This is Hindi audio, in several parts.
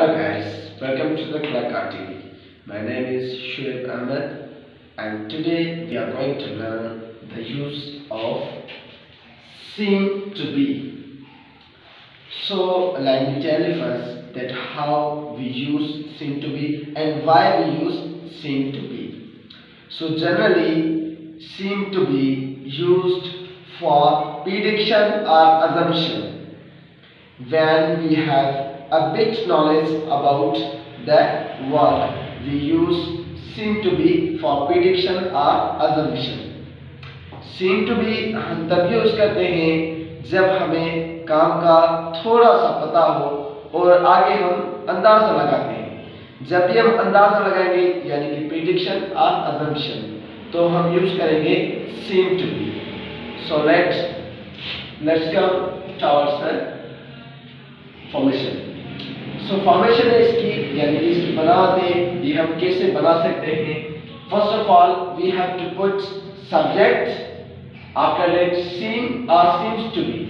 Hello guys, welcome to the Kalacar TV. My name is Shoaib Ahmed and today we are going to learn the use of seem to be. So let me tell you first that how we use seem to be and why we use seem to be. So generally seem to be used for prediction or assumption when we have a bit knowledge about the work. We use seem to be for prediction or assumption. seem to be हम तब यूज करते हैं जब हमें काम का थोड़ा सा पता हो और आगे हम अंदाजा लगाते हैं। जब भी हम अंदाजा लगाएंगे यानी कि prediction और assumption तो हम यूज करेंगे seem to be. So let's come towards the formation. So formation है इसकी यानी कि इसकी बनावटें ये हम कैसे बना सकते हैं. First of all we have to put subject, after that seem or seems to be.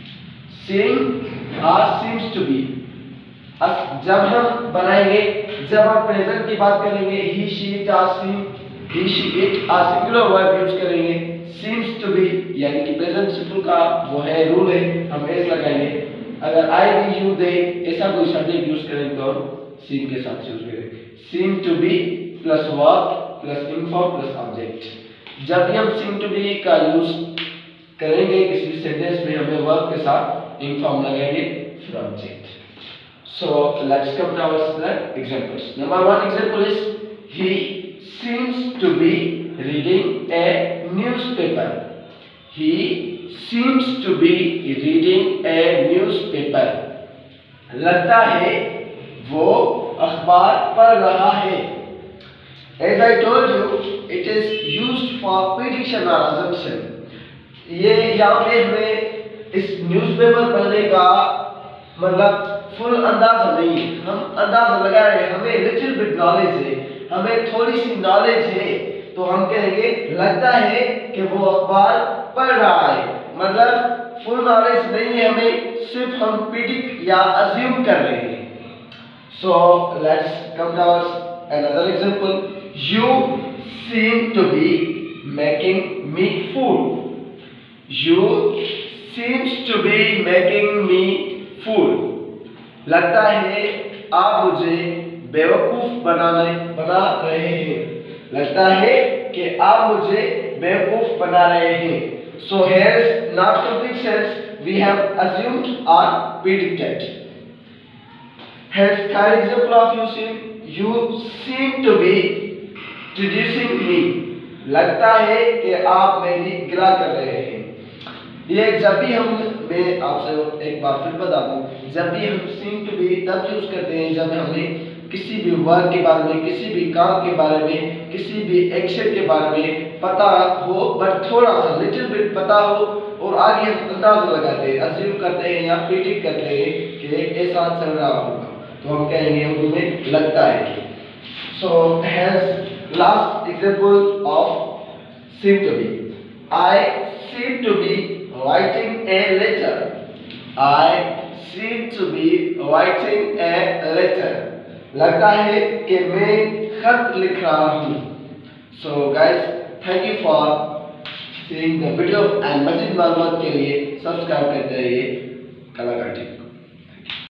Seem or seems to be. अब जब हम बनाएंगे, जब हम प्रेजेंट की बात करेंगे he she it or seem, he she it or singular verb use करेंगे. seems to be यानी कि प्रेजेंट सिंपल का वो है रूल है, हम एस लगाएंगे. अगर I भी you they ऐसा कोई सब्जेक्ट यूज करें तो seem के साथ यूज करें. seem to be plus verb plus inform plus object. जब भी हम seem to be का यूज करेंगे किसी सेंटेंस में हमें verb के साथ inform लगाएंगे फिर object. So let's come to our examples. Number one example is he seems to be reading a newspaper. He seems to be reading a newspaper. लगता है वो अखबार पढ़ रहा है. As I told you, it is used for prediction or assumption. ये यहाँ पे हमें इस न्यूज़पेपर पढ़ने का मतलब फुल अंदाजा नहीं है. हम अंदाजा लगा रहे हैं, हमें लिटिल बिट नॉलेज है, हमें थोड़ी सी नॉलेज है तो हम कहेंगे लगता है कि वो अखबार पढ़ रहा है. मतलब फुल नॉलेज नहीं है हमें, सिर्फ हम प्रिडिक्ट या अज्यूम कर रहे हैं. So let's come to another example. You seem to be making me fool. You seems to be making me fool. लगता है आप मुझे बेवकूफ बना रहे हैं. लगता है कि आप मुझे बेवकूफ बना रहे हैं. So here's not complete sense. We have assumed or predicted. Here's third example of using. You seem to be traducing me. लगता है कि आप मेरी गिला कर रहे हैं. ये जब भी मैं आपसे एक बार फिर बता दूं, जब भी हम seem to be तब यूज करते हैं जब हमें किसी भी वर्क के बारे में, किसी भी काम के बारे में, किसी भी एक्शन के बारे में पता हो बट थोड़ा सा लिटिल बिट पता हो और आगे हम अंदाजा लगाते हैं, अज्यूम करते हैं या प्रिडिक्ट करते हैं कि ऐसा चल रहा होगा तो हम कहेंगे उर्दू में लगता है कि. So has last example of seem to be. I seem to be writing a letter. I seem to be writing a letter. लगता है कि मैं खत लिख रहा हूँ. So guys, thank you for seeing the video and मज़ीद मालूमात के लिए सब्सक्राइब करते रहिए कलाकार टीवी.